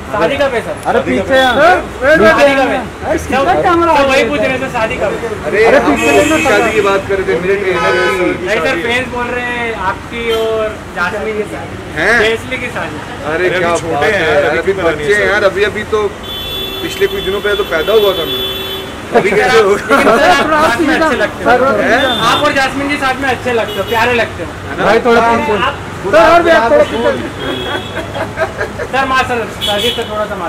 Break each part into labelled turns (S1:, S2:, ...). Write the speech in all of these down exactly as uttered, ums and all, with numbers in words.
S1: शादी का पैसा।
S2: अरे पीछे
S1: वही पूछ रहे थे शादी का।
S3: अरे शादी की बात कर रहे थे मेरे ट्रेनर की।
S1: नहीं सर, फ्रेंड्स बोल रहे हैं आपकी और जासमीन की शादी
S3: हैं,
S1: जयश्री की शादी।
S3: अरे क्या बात है यार, अभी बच्चे हैं यार, अभी अभी तो पिछले कुछ दिनों पहले तो पैदा हुआ था मैं, अभी कैसे हो?
S1: अच्छे लगते हो आप और जासमीन जी साथ में, अच्छे लगते हो, प्यारे लगते हो
S2: भाई। थोड़ा
S1: सर मार सर शादी से थोड़ा सा मार।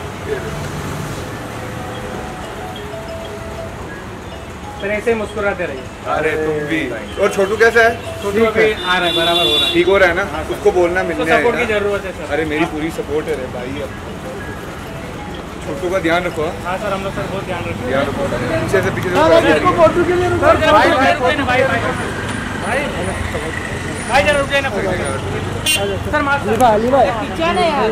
S1: सर ऐसे ही मुस्कुराते रहिए।
S3: अरे तुम भी। और छोटू कैसा है?
S1: छोटू अभी आ रहा है, बराबर हो रहा है,
S3: ठीक हो रहा है ना? उसको बोलना मिलने
S1: तो सपोर्ट की जरूरत है सर।
S3: अरे मेरी पूरी सपोर्ट है रे भाई। अब छोटू का ध्यान रखो।
S1: हाँ सर, हम लोग सर बहुत ध्यान रखेंगे।
S3: ध्यान रखो पीछे से पीछे
S1: भाई जरा रुक जाए ना सर। मार सर
S2: अली भाई
S1: पीछे ना यार,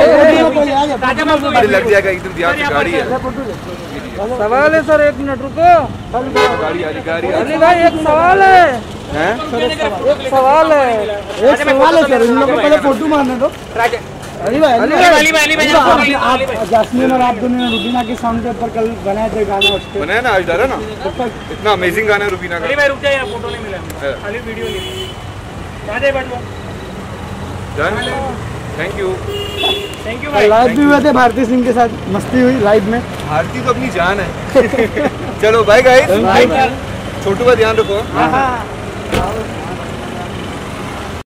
S3: अरे लग जाएगा एकदम ध्यान से। गाड़ी है,
S2: सवाल है सर, एक मिनट रुको।
S3: गाड़ी आ रही, गाड़ी आ
S2: अली भाई एक सवाल है।
S3: हैं?
S2: एक सवाल है, एक सवाल है सर। इन लोगों को पहले फोटो मारने दो। अली भाई, अली भाई, आप जासमीन और आप दोनों ने रुबीना के सॉन्ग के ऊपर कल बनाए थे गाना, उसके
S3: बनाया ना आज डाला ना, इतना अमेजिंग गाना है रुबीना का।
S1: अली भाई रुक जाइए, फोटो नहीं मिला, खाली वीडियो नहीं। कहाँ जाए बैठ लो।
S3: थैंक यू
S1: थैंक यू भाई।
S2: लाइव भी हुए थे भारती सिंह के साथ, मस्ती हुई लाइव में।
S3: भारती तो अपनी जान है। चलो बाय गाइस, छोटू का ध्यान रखो।
S1: हाँ हाँ।